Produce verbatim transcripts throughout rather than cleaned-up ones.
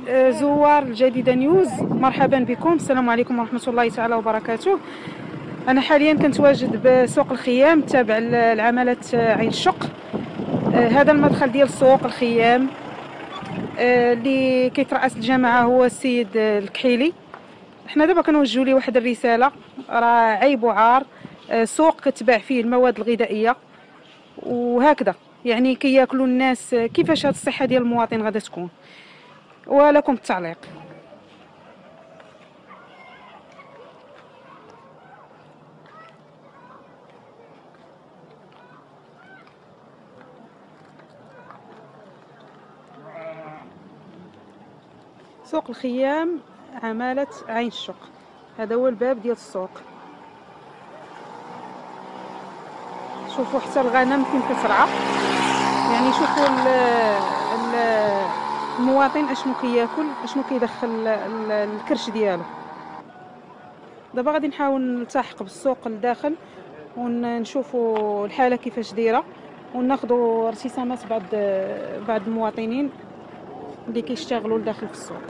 زوار الجديدة نيوز، مرحبا بكم. السلام عليكم ورحمة الله تعالى وبركاته. أنا حاليا كنتواجد بسوق الخيام تابع لعمالة عين الشق. هذا المدخل ديال سوق الخيام اللي كيترأس الجماعة هو السيد الكحيلي. حنا دابا كنوجهوا ليه واحد الرسالة، راه عيب وعار سوق كتباع فيه المواد الغذائية وهكذا، يعني كياكلوا الناس. كيفاش هاد الصحة ديال المواطن غادا تكون؟ ولكم التعليق. سوق الخيام عمالة عين الشق، هذا هو الباب ديال السوق. شوفوا حتى الغنم فين كترعى، يعني شوفوا المواطن اشنو كياكل، اشنو كيدخل الكرش ديالو. دابا غادي نحاول نلتحق بالسوق لداخل ونشوفوا الحاله كيفاش دايره، وناخذوا ارتسامات بعض بعض المواطنين اللي كيشتغلوا لداخل في السوق.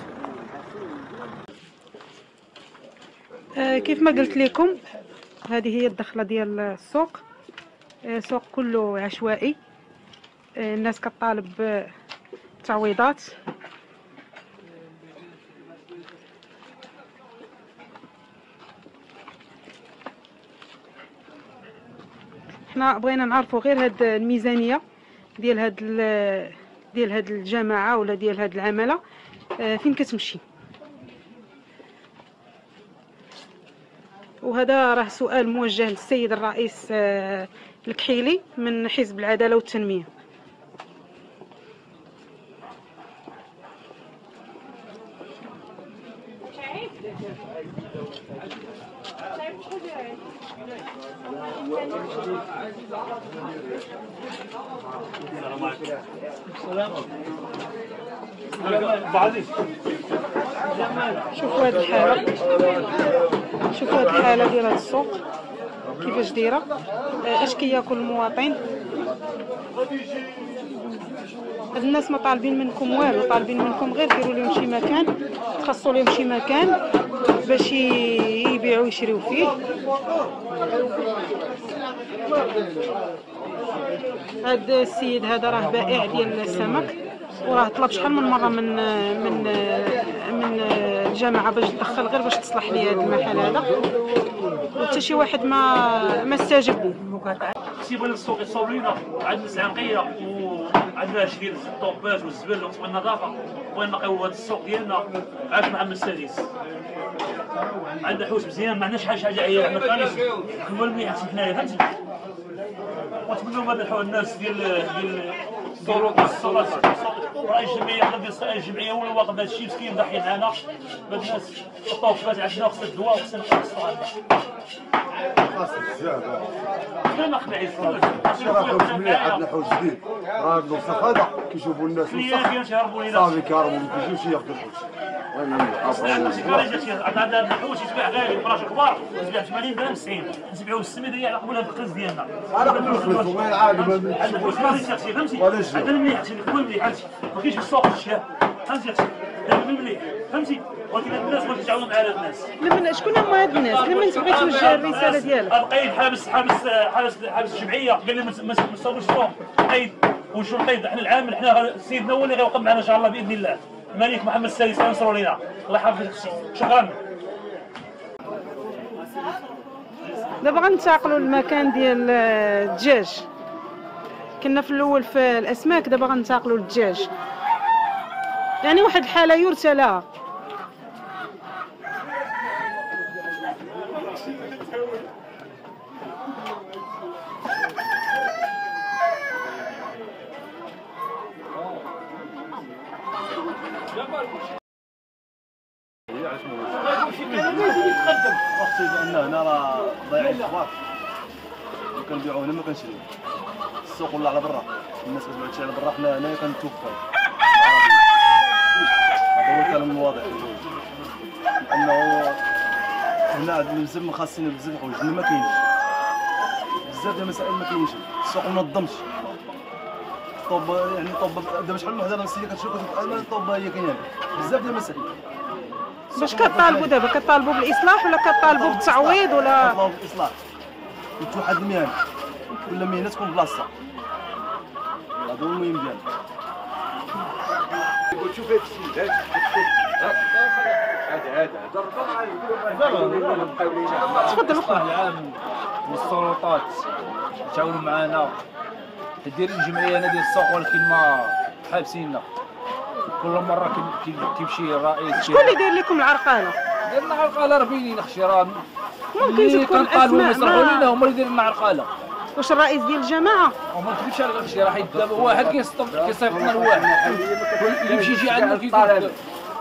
آه كيف ما قلت لكم، هذه هي الدخله ديال السوق. آه سوق كله عشوائي، آه الناس كطالب تعويضات. حنا بغينا نعرفوا غير هاد الميزانيه ديال هاد ديال هاد الجماعه ولا ديال هاد العماله آه فين كتمشي. وهذا راه سؤال موجه للسيد الرئيس آه الكحيلي من حزب العداله والتنميه. شوفوا هذه الحاله، شوفوا هذه الحاله ديال هذا السوق كيفاش دايره، اش كياكل المواطن. هاد الناس ما طالبين منكم والو، طالبين منكم غير ديروا لهم شي مكان، تخصصوا لهم شي مكان باش يبيعوا ويشريوا فيه. هاد السيد هذا راه بائع ديال السمك، وراه طلب شحال من مره من من من الجماعه باش تدخل غير باش تصلح لي هذا المحل هذا، وحتى شي واحد ما ما استجاب. سيبوا لنا السوق يصاوب لينا، عندنا سعنقيه وعندنا اش ديال الطوباج والزبل والنظافه، بغينا نقيو هذا السوق ديالنا عاد مع السادس. عندنا حوس مزيان، ما عندناش حاجه حاجه عيا، عندنا خالص هو المليح حنايا فهمتي. ونتمنوا من هاد الناس ديال ديال الطرق والصالات رئيس الجمعيه ديال رئيس الجمعيه هو اللي واقف بهذا الشيء مسكين ضحي معنا. بهاد الناس الطوبات عندنا خصنا الدواء وخصنا الصالات. خاص بزاف كما خلعي راه حوس مليح، عندنا حوس جديد، راه الوسخ هذا كيشوفوا الناس وسخ صافي كيهربوا ما كيجيوش ياخذوا الحوس. وين عندنا الحوش يتباع غالي فراش كبار يتباع ثمانين درهم تسعين، نبيعوه ستمية ريال قبل القرز ديالنا. انا بالخلف وين عادي ما الحوش ماشي شخصي فهمتي. عندنا المليح هو المليح فهمتي، ما كاينش في السوق الشهر فهمتي، دابا المليح فهمتي. ولكن الناس ما كيتعاونوا مع هاد الناس. لمن شكون هما هاد الناس؟ لمن تبغي توجه الرساله ديالك؟ القايد حابس حابس حابس حابس الجمعيه قال لي ما نصاوبوش السوق. القايد وشو القايد؟ حنا العامل حنا سيدنا هو اللي غيوقف معنا ان شاء الله باذن الله. الملك محمد السادس ينصروا لينا، الله يحفظك اختي. شكرا. دابا غنتعقلوا المكان ديال الدجاج. كنا في الاول في الاسماك، دابا غنتعقلوا للدجاج، يعني واحد الحاله يرثى لها. اختي لان هنا راه ضايعين الخضار، كنبيعوه هنا ما كنشريوه. السوق ولا على برا، الناس كتبيع تشري على برا، حنا هنايا كنتوفر. هذا هو الكلام الواضح، لانه هنا بزاف من خاصين بزاف الحوايج اللي ما كاينش، بزاف ديال المسائل ما كاينش، السوق ما منظمش. الطوب يعني الطوب دابا شحال من وحده راه السيده كتشوف كتقول الطوب هي كاينه بزاف ديال المسائل. باش كطالبوا دابا كطالبوا بالاصلاح ولا كطالبوا بالتعويض ولا كطالبوا بالاصلاح وتوحد المهن كل مهنه تكون بلاصتها. هذا هو المهم ديالنا. شوف هاد السيد هذا هذا هذا تفضل الاصلاح العام والسلطات تعاونوا معنا دايرين جمعيه هنا ديال السوق ولكن ما حابسيننا. كل مره كيمشي الرئيس شكون اللي داير لكم العرقله؟ داير لنا عرقله راه باينين اختي راه ممكن تكون كنطالبوا اسماء يصلحوا لينا هما اللي دايرين لنا عرقله. واش الرئيس ديال الجماعه؟ وما نكذبش على اختي راه حيت دابا واحد كيصطب كيصيفطنا لواحد اللي يمشي يجي عندنا كيقول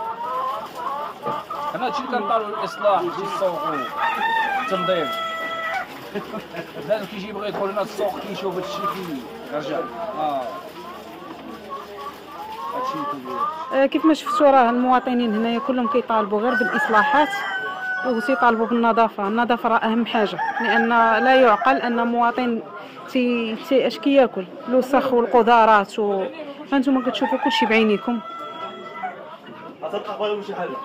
حنا هادشي اللي كنطالبوا الاصلاح ديال السوق والتنظيم. بنادم كيجي يبغي يدخل لنا السوق كيشوف هادشي كيرجع اه هادشي كيدير. آه، كيف ما شفتوا راه المواطنين هنايا كلهم كيطالبوا غير بالاصلاحات وتيطالبوا بالنظافه. النظافه راه اهم حاجه، لان لا يعقل ان مواطن تي تي اش كياكل الوسخ والقذارات و هانتوما كتشوفوا كلشي بعينيكم. غتلقى ولا شي حل.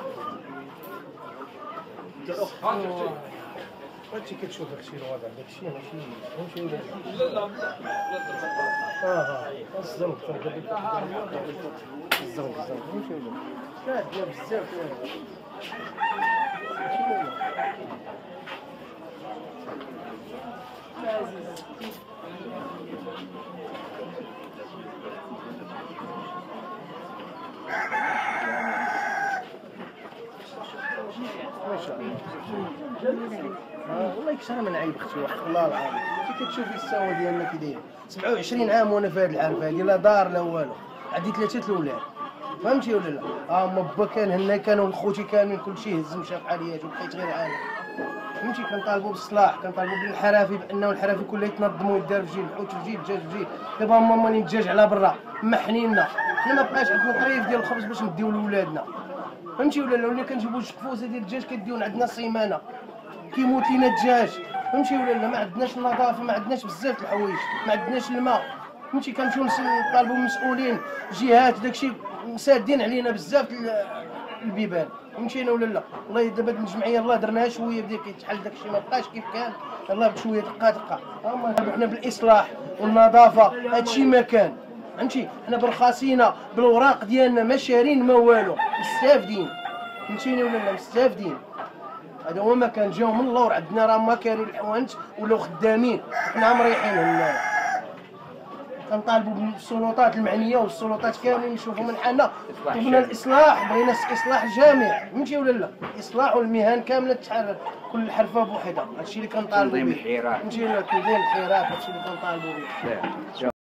هادشي كتشوف داكشي الوضع داكشي ماشي ماشي لا لا اه اه الزنق الزنق الزنق ماشي لا ديال بزاف ما شاء الله. والله كش انا ما نعيب اختي وحق الله العظيم. كي كتشوفي السوا ديالنا كي داير سبعة وعشرين عام وانا في هذه العرفه هذه لا دار لا والو. عندي ثلاثه الاولاد فهمتي ولا لا؟ اه ما با كان هنا كانوا خوتي كاملين كلشي هز مشى بحاليات وبقيت غير عالم. فهمتي كنطالبوا بالصلاح كنطالبوا بالحرافي بانه الحرافي كلها يتنظموا يدار في جيب الحوت في جيب الدجاج في جيب. دابا هما ماني الدجاج على برا محنينا. حنا ما بقاش عندنا طريف ديال الخبز باش نديو لولادنا. فهمتي ولا لا؟ ولا كنجيبوا شقفوزه ديال الدجاج كديون عندنا سيمانه كيموت لينا الدجاج. فهمتي ولا لا؟ ما عندناش النظافه ما عندناش بزاف د الحوايج ما عندناش الماء. فهمتي كنمشيو نطالبوا المسؤولين جهات داكشي مسادين علينا بزاف البيبان. فهمتينا ولا لا؟ والله دابا هاد الجمعيه الله درناها شويه بدا كيتحل داكشي ما بقاش كيف كان. الله بشويه دقه دقه. هما حنا بالاصلاح والنظافه هادشي ما كان. فهمتي حنا برخاصينا بالوراق ديالنا ما شارين ما والو مستافدين. فهمتيني ولا لا؟ مستافدين. هذا هو ما كان جاو من اللور عندنا راه ما كانوا الحوانت ولاو خدامين حنا مريحين هنايا. كنطالبوا بالسلطات المعنيه والسلطات كاملين يشوفوا من حالنا. طلبنا الاصلاح بغينا اصلاح جامع. فهمتي ولا لا؟ اصلاح والمهن كامله تحرر كل حرفه بوحدها. هادشي اللي كنطالبوا به. تنظيم الحراك. فهمتي ولا؟ تنظيم الحراك هادشي اللي كنطالبوا به.